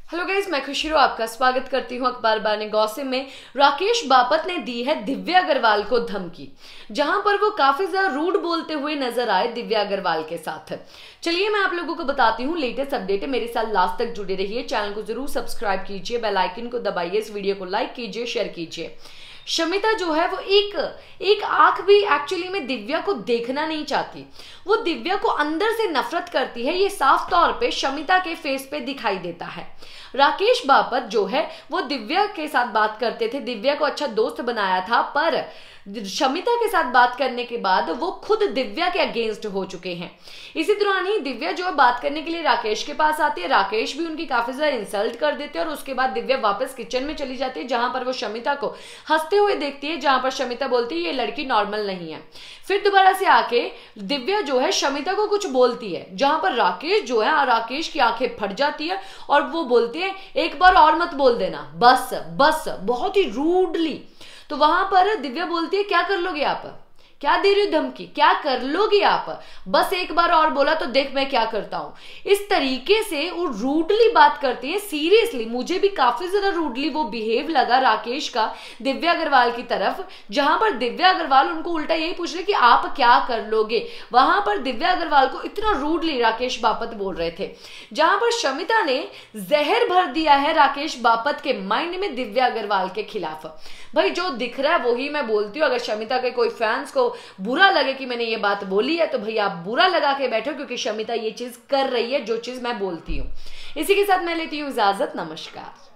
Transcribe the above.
Hello guys, मैं खुशी आपका स्वागत करती हूं अखबार बाने गॉसिप में। राकेश बापत ने दी है दिव्या अग्रवाल को धमकी, जहां पर वो काफी ज्यादा रूड बोलते हुए नजर आए दिव्या अग्रवाल के साथ। चलिए मैं आप लोगों को बताती हूं लेटेस्ट अपडेट है। मेरे साथ लास्ट तक जुड़े रहिए, चैनल को जरूर सब्सक्राइब कीजिए, बेल आइकन को दबाइए, इस वीडियो को लाइक कीजिए, शेयर कीजिए। शमिता जो है वो एक आंख भी एक्चुअली में दिव्या को देखना नहीं चाहती। वो दिव्या को अंदर से नफरत करती है, ये साफ तौर पे शमिता के फेस पे दिखाई देता है। राकेश बापत जो है वो दिव्या के साथ बात करते थे, दिव्या को अच्छा दोस्त बनाया था, पर शमिता के साथ बात करने के बाद वो खुद दिव्या के अगेंस्ट हो चुके हैं। इसी दौरान ही दिव्या जो है बात करने के लिए राकेश के पास आती है, राकेश भी उनकी काफी ज्यादा इंसल्ट कर देते हैं और उसके बाद दिव्या वापस किचन में चली जाती है, जहां पर वो शमिता को हंसते हुए देखती है, जहां पर शमिता बोलती है ये लड़की नॉर्मल नहीं है। फिर दोबारा से आके दिव्या जो है शमिता को कुछ बोलती है, जहां पर राकेश जो है राकेश की आंखें फट जाती है और वो बोलते हैं एक बार और मत बोल देना, बस बस, बहुत ही रूडली। तो वहां पर दिव्या बोलती है क्या कर लोगे आप, क्या दे रही हो धमकी, क्या कर लोगे आप, बस एक बार और बोला तो देख मैं क्या करता हूं। इस तरीके से वो रूडली बात करती है। सीरियसली मुझे भी काफी ज्यादा रूडली वो बिहेव लगा राकेश का दिव्या अग्रवाल की तरफ, जहां पर दिव्या अग्रवाल उनको उल्टा यही पूछ रहे कि आप क्या कर लोगे। वहां पर दिव्या अग्रवाल को इतना रूडली राकेश बापत बोल रहे थे, जहां पर शमिता ने जहर भर दिया है राकेश बापत के माइंड में दिव्या अग्रवाल के खिलाफ। भाई जो दिख रहा है वही मैं बोलती हूँ। अगर शमिता के कोई फैंस को बुरा लगे कि मैंने ये बात बोली है तो भैया आप बुरा लगा के बैठो, क्योंकि शमिता ये चीज कर रही है जो चीज मैं बोलती हूँ। इसी के साथ मैं लेती हूँ इजाजत, नमस्कार।